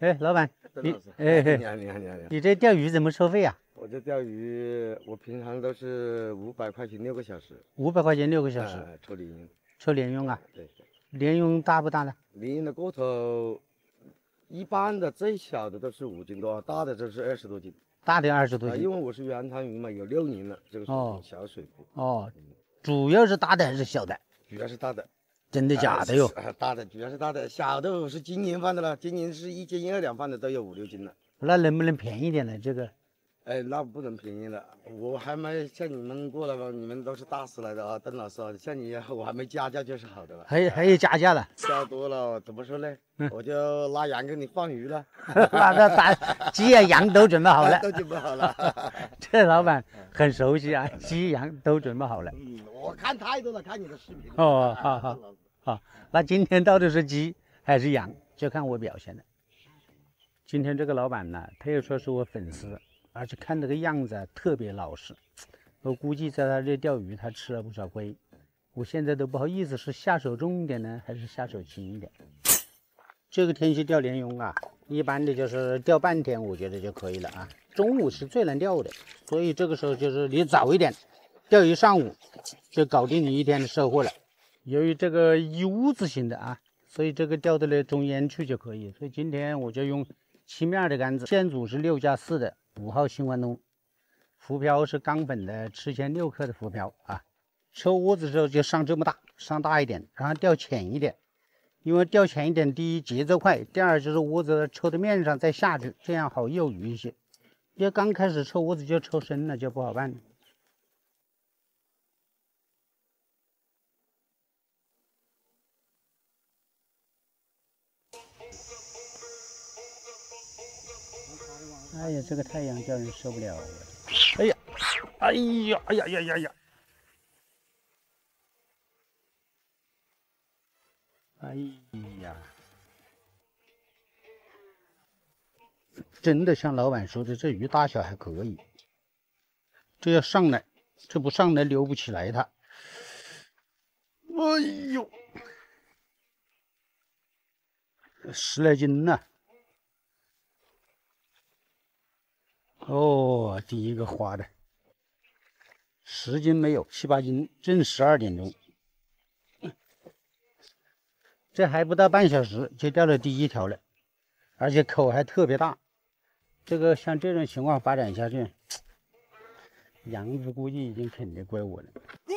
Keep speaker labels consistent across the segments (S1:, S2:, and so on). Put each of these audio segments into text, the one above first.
S1: 哎，老板，
S2: 你
S1: 你
S2: 好，你好。
S1: 你这钓鱼怎么收费啊？
S2: 我这钓鱼，我平常都是500块钱6个小时。
S1: 500块钱6个小时，
S2: 抽鲢鳙。
S1: 抽鲢鳙啊？
S2: 对。
S1: 鲢鳙大不大呢？
S2: 鲢鳙的个头，一般的最小的都是5斤多，大的都是20多斤。
S1: 大的20多斤。
S2: 因为我是原汤鱼嘛，有6年了，这个属于小水库。
S1: 哦，主要是大的还是小的？
S2: 主要是大的。
S1: 真的假的哟？
S2: 大的，主要是大的，小的我是今年放的了，今年是1斤1、2两放的都有5、6斤了。
S1: 那能不能便宜点呢？这个？
S2: 那不能便宜了，我还没像你们过来吧，你们都是大师来的啊，邓老师啊，像你我还没加价就是好的了。
S1: 还有加价了？
S2: 加多了怎么说呢？我就拉羊给你放鱼了。
S1: 那鸡啊羊都准备好了。
S2: 都准备好了。
S1: 这老板很熟悉啊，鸡羊都准备好了。
S2: 我看太多了，看你的视频。
S1: 哦，好，那今天到底是鸡还是羊，就看我表现了。今天这个老板呢，他又说是我粉丝。而且看这个样子特别老实，我估计在他这钓鱼他吃了不少亏。我现在都不好意思，是下手重一点呢，还是下手轻一点？这个天气钓鲢鳙啊，一般的就是钓半天，我觉得就可以了啊。中午是最难钓的，所以这个时候就是你早一点钓一上午，就搞定你一天的收获了。由于这个 U 字形的啊，所以这个钓到了中间去就可以。所以今天我就用7面的杆子，线组是6+4的。5号新关东，浮漂是钢粉的吃铅6克的浮漂啊。抽窝子的时候就上这么大，上大一点，然后钓浅一点，因为钓浅一点，第一节奏快，第二就是窝子抽到面上再下去，这样好诱鱼一些。要刚开始抽窝子就抽深了，就不好办了。哎呀，这个太阳叫人受不了！哎呀，哎呀，哎呀呀呀呀！哎呀，真的像老板说的，这鱼大小还可以。这要上来，这不上来溜不起来它。哎呦，10来斤呢。哦，第一个花的10斤没有，7、8斤，正12点钟，这还不到半小时就钓了第一条了，而且口还特别大。这个像这种情况发展下去，杨子估计已经肯定归我了。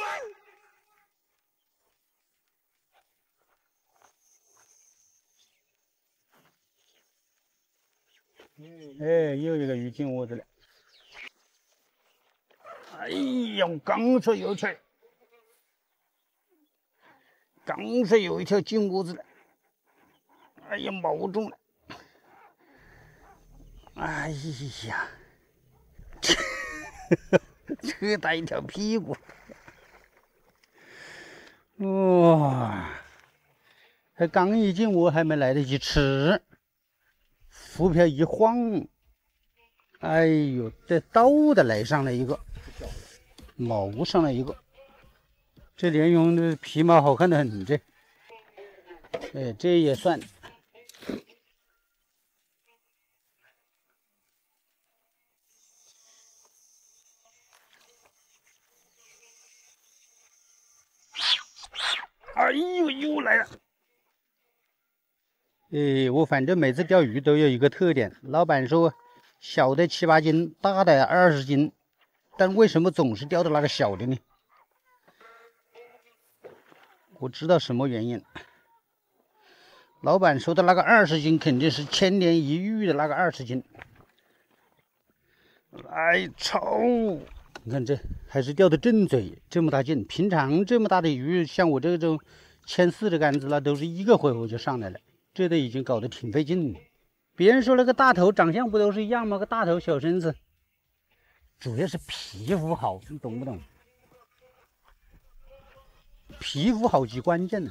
S1: 哎，又一个鱼进窝子了。哎呀，我刚说有一条，刚说有一条进窝子了。哎呀，毛中了。哎呀，扯大一条屁股。哇，还刚一进窝，还没来得及吃。浮漂一晃，哎呦，这倒的来上来一个，毛上来一个，这鲢鳙的皮毛好看的很，这，哎，这也算。哎呦，又来了。我反正每次钓鱼都有一个特点，老板说小的7、8斤，大的20斤，但为什么总是钓到那个小的呢？我知道什么原因。老板说的那个20斤肯定是千年一遇的那个20斤。来抽！你看这还是钓的正嘴，这么大劲。平常这么大的鱼，像我这种1.4千的杆子，那都是一个回合就上来了。这都已经搞得挺费劲了。别人说那个大头长相不都是一样吗？个大头小身子，主要是皮肤好，你懂不懂？皮肤好极关键呢。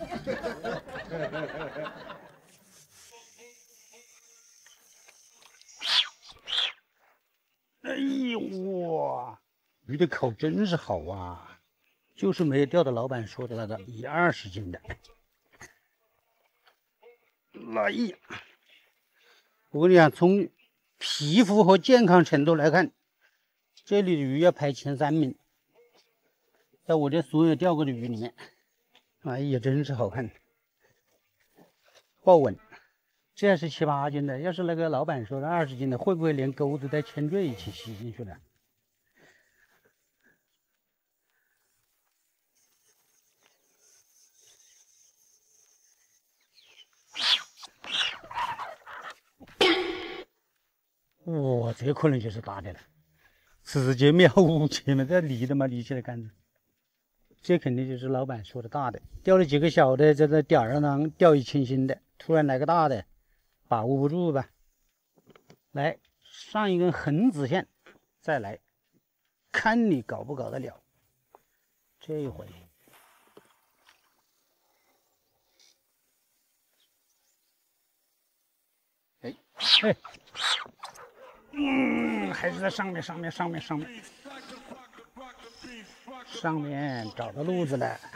S1: 哎呦哇，鱼的口真是好啊，就是没有钓到老板说的那个1、20斤的。哎呀， 我跟你讲，从皮肤和健康程度来看，这里的鱼要排前3名，在我这所有钓过的鱼里面，哎呀，真是好看，爆稳。这是7、8斤的，要是那个老板说的20斤的，会不会连钩子带铅坠一起吸进去了？哇，这可能就是大的了，直接秒5斤嘛，这离的嘛，离起来杆子，这肯定就是老板说的大的。钓了几个小的，在这点儿上掉以轻心的，突然来个大的，把握不住吧？来上一根横直线，再来，看你搞不搞得了。这一回，哎，还是在上面找到路子了，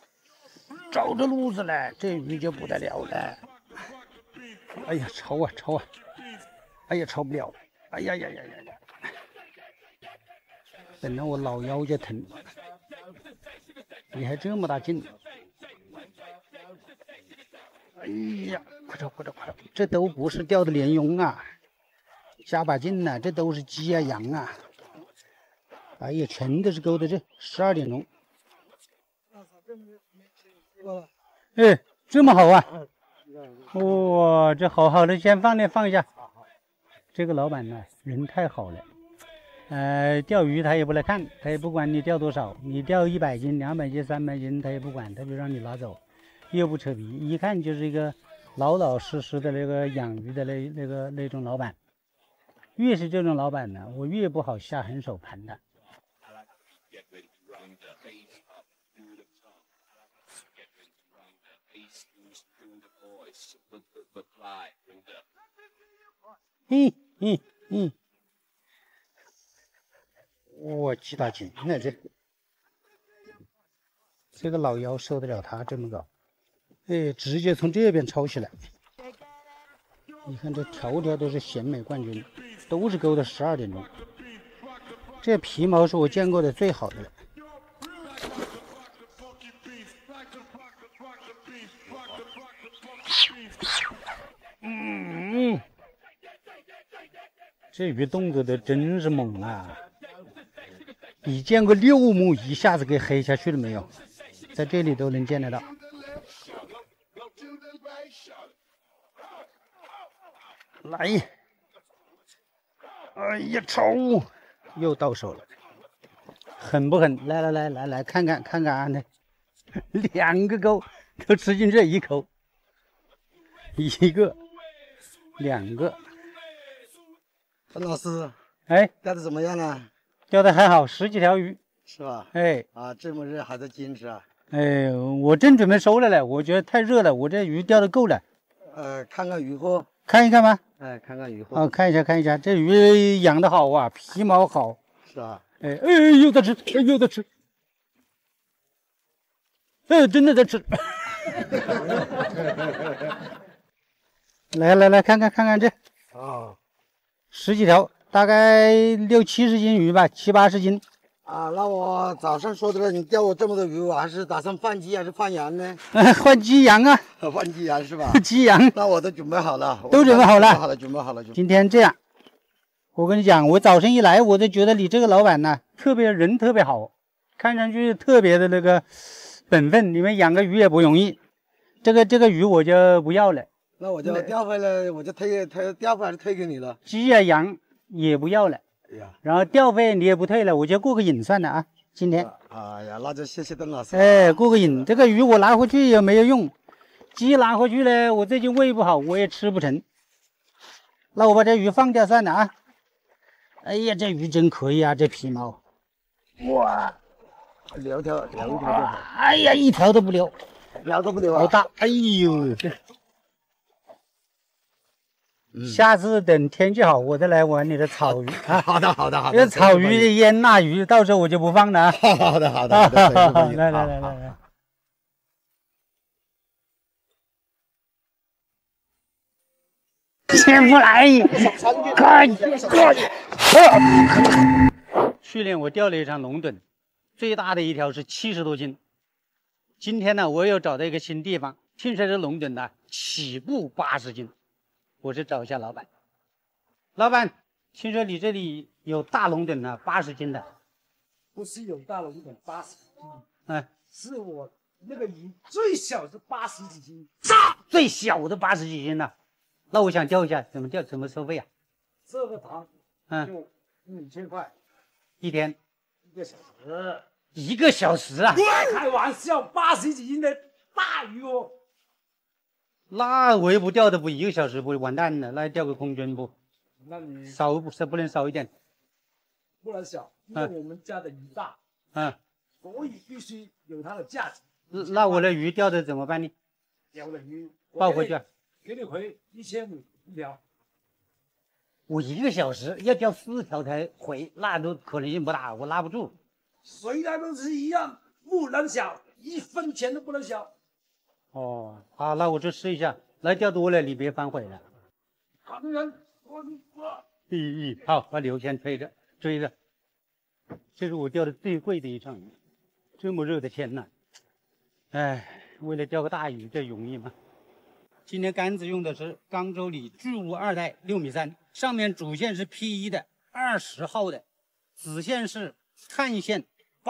S1: 这鱼就不得了了。哎呀，抽啊！哎呀，抽不了！哎呀！等到我老腰就疼。你还这么大劲！哎呀，快抽！这都不是钓的鲢鳙啊，加把劲呐，这都是鸡啊羊啊。哎呀，全都是钩的这12点钟。哎，这么好啊！哇，这好的，先放一下。这个老板呢，人太好了。钓鱼他也不来看，他也不管你钓多少，你钓100斤、200斤、300斤，他也不管，他就让你拿走，又不扯皮，一看就是一个老实的那个养鱼的那种老板。越是这种老板呢，我越不好下狠手盘的。哇，几大斤！那这个老腰受得了他这么高？哎，直接从这边抄起来。你看这条条都是鲜美冠军，都是钩的12点钟。这皮毛是我见过的最好的了。这鱼动作的真是猛啊！你见过6目一下子给黑下去了没有？在这里都能见得到。来，哎呀，抽！又到手了，狠不狠？来，看看啊！2个钩都吃进这一口，1个、2个。
S2: 邓老师，
S1: 哎，
S2: 钓的怎么样啊？
S1: 钓的还好，10几条鱼，
S2: 是吧？
S1: 哎，
S2: 啊，这么热还在坚持啊？
S1: 哎，我正准备收了嘞，我觉得太热了，我这鱼钓的够了。
S2: 看看渔获，
S1: 看一看吧。
S2: 哎，看看渔获。
S1: 哦，看一下，这鱼养的好啊，皮毛好。
S2: 是吧？
S1: 哎，又在吃，真的在吃。来，看看这。
S2: 哦
S1: ，10几条，大概60、70斤鱼吧，70、80斤。
S2: 啊，那我早上说的了，你钓我这么多鱼，我还是打算放鸡还是放羊呢？
S1: 换鸡羊啊，
S2: 放鸡羊是吧？
S1: 鸡羊，
S2: 那我都准备好了，
S1: 都准备好了，
S2: 准备好了。
S1: 今天这样，我跟你讲，我早晨一来，我就觉得你这个老板呢，人特别好，看上去特别的那个本分。你们养个鱼也不容易，这个鱼我就不要了。
S2: 那我就钓回来，我就钓回来退给你了。
S1: 鸡啊羊也不要了。然后钓费你也不退了，我就过个瘾算了啊。今天，
S2: 哎呀，那就谢谢邓老师。
S1: 哎，过个瘾，这个鱼我拿回去也没有用，鸡拿回去呢，我最近胃不好，我也吃不成。那我把这鱼放掉算了啊。哎呀，这鱼真可以啊，这皮毛，哇，
S2: 留一条就好。
S1: 哎呀，一条都不留，好大，哎呦，这。下次等天气好，我再来玩你的草鱼啊！
S2: 好的。
S1: 因为草鱼腌腊鱼，到时候我就不放了啊！
S2: 好的。
S1: 来。 起不来！去年我钓了一场龙趸，最大的一条是70多斤。今天呢，我又找到一个新地方，听说这龙趸呢起步80斤，我是找一下老板。老板，听说你这里有大龙趸呢，80斤的。
S3: 不是有大龙趸80斤，
S1: 嗯，
S3: 是我那个鱼最小是80几斤。
S1: 最小的80几斤呢？那我想钓一下，怎么钓？怎么收费啊？
S3: 这个塘就5000块
S1: 一天
S3: ，1个小时。
S1: 1个小时啊？
S3: 开玩笑，80几斤的大鱼哦。
S1: 那我又不钓的不1个小时不完蛋了？那钓个空军不？
S3: 那你
S1: 少不能少一点？
S3: 不能小，因为我们家的鱼大，所以必须有它的价值。
S1: 那我的鱼钓的怎么办呢？
S3: 钓的鱼
S1: 抱回去啊？
S3: 给你回1500一条。
S1: 我1个小时要钓4条才回，那都可能性不大，我拉不住。
S3: 谁来都是一样，不能小，1分钱都不能小。
S1: 哦，好，那我就试一下。来钓多了，你别反悔了。
S3: 当然，我
S1: 好，把刘先追着。这是我钓的最贵的一场鱼，这么热的天呐，哎，为了钓个大鱼，这容易吗？今天杆子用的是刚州里巨物2代6.3米，上面主线是 P1的20号的，子线是碳线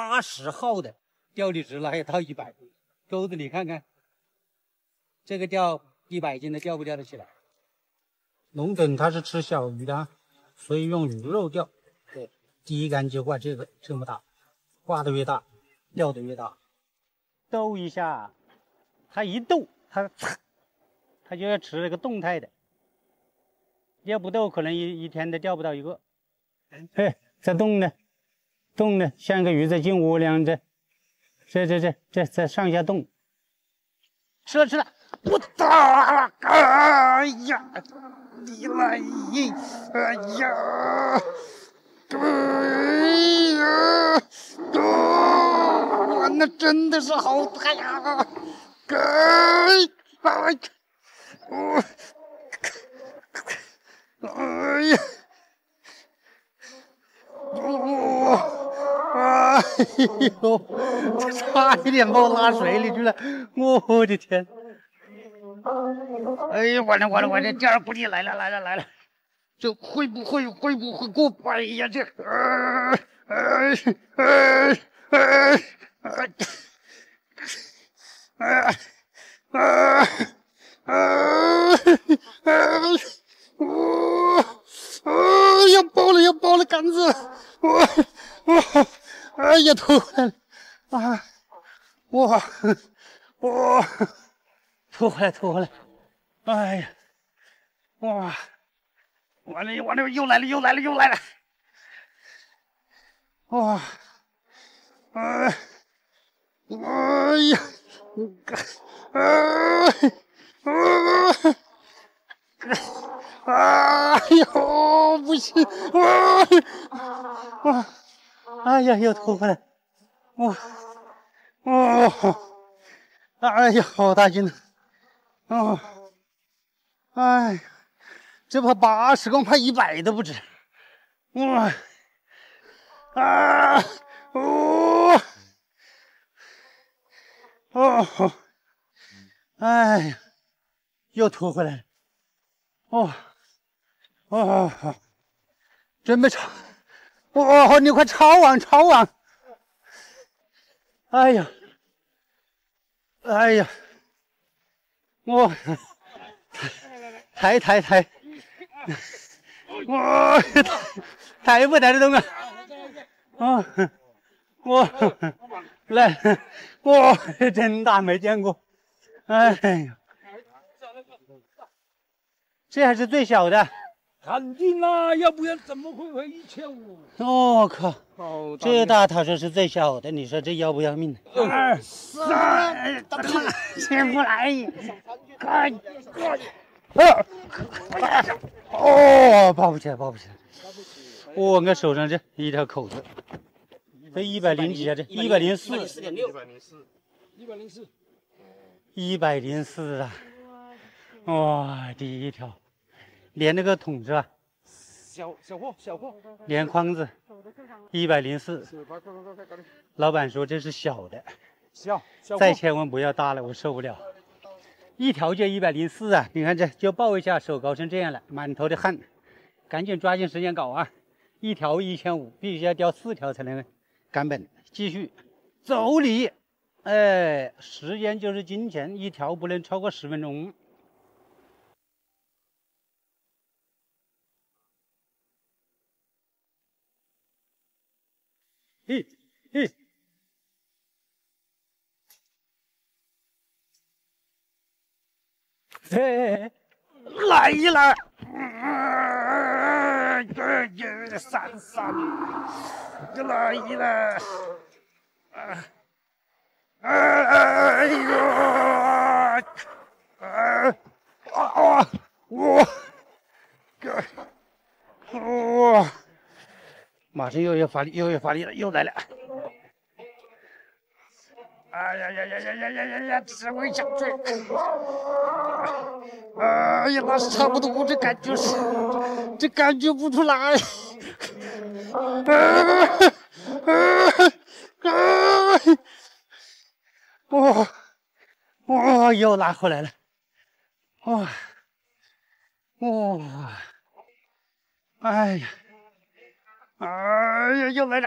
S1: 80号的，钓力值了还有到100，钩子你看看，这个钓100斤的钓不钓得起来？龙趸它是吃小鱼的，所以用鱼肉钓。对，第一杆就挂这个这么大，挂的越大，钓的越大。逗一下，它一逗，它就要持那个动态的，要不逗可能一天都钓不到一个。哎，在动呢，像个鱼在进窝两样，这在上下动。吃了，我打！哎呀，你来一！哎呀！哇，那真的是好大呀！哎呀！哎呦，差一点把我拉水里去了！我的天！哎呀，完了！第二不利来了！这会不会过百呀？这要爆了杆子！哎呀，吐回来了！啊，吐回来！哎呀，哇！完了，又来了！哇！哎呀！哎呦，不行！哎呀，又吐回来！哎呀，好大劲啊！哎呀，这怕80公怕100都不止！哎呀，又吐回来了！准备抄！你快抄网！哎呀！抬！抬不抬得动啊？来，真大，没见过。哎呀，这还是最小的。
S3: 肯定啦，要不然怎么会回1500？
S1: 我靠，这大他说是最小的，你说这要不要命？2、3，起不来！抱不起来！我手上这一条口子，这100几啊？这104啊！哇，第一条连那个桶是吧？
S3: 小货，
S1: 连筐子104。老板说这是小的，
S3: 小
S1: 再千万不要大了，我受不了。一条就104啊！你看这就抱一下，手搞成这样了，满头的汗，赶紧抓紧时间搞啊！一条1500，必须要钓4条才能赶本。继续走你，哎，时间就是金钱，一条不能超过10分钟。嘿，嘿。哎，来了！闪，来了！哎呦！马上又要发力了，又来了！哎呀！只会想追！哎呀，那是差不多，这感觉不出来。又拉回来了。哎呀，又来了。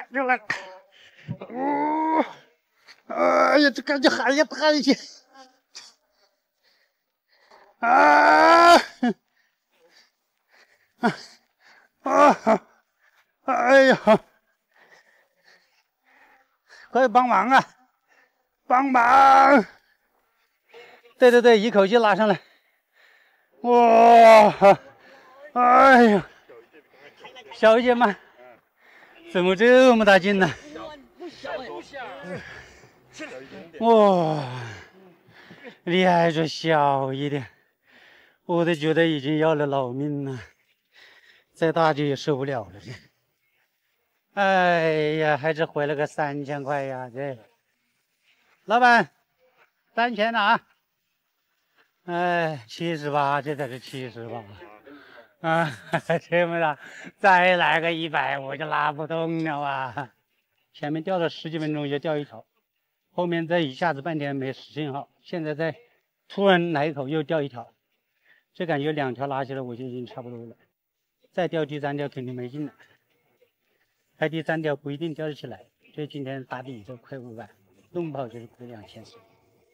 S1: 哎呀，这感觉还要大一些。哎呀，快帮忙啊！帮忙！对，一口气拉上来。哇！哎呀，小一些吗？怎么这么大劲呢？哇！你还说小一点，我都觉得已经要了老命了，再大就也受不了了。这，哎呀，还是回了个3000块呀！这，老板，3000了啊！哎，78，这才是78啊！这么大，再来个100，我就拉不动了啊！前面钓了10几分钟就钓一条，后面再一下子半天没信号，现在再突然来一口又钓一条，这感觉2条拉起来我就已经差不多了，再钓第3条肯定没劲了，开第3条不一定钓得起来，所以今天打底就亏500，弄不好就是亏2000。时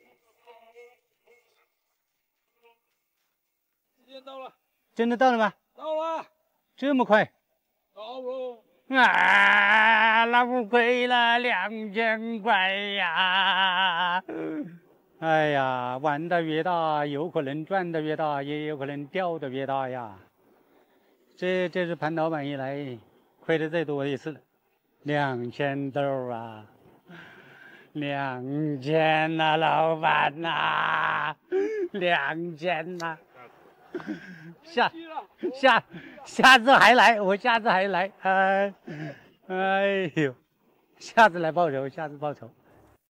S3: 间到了，
S1: 真的到了吗？
S3: 到了，
S1: 这么快？
S3: 到了。
S1: 那不亏了2000块呀！哎呀，玩的越大，有可能赚的越大，也有可能掉的越大呀。这是潘老板一来亏的最多一次，2000豆啊，2000呐，老板呐，2000呐。下次还来，我下次还来，哎呦，下次来报仇，下次报仇。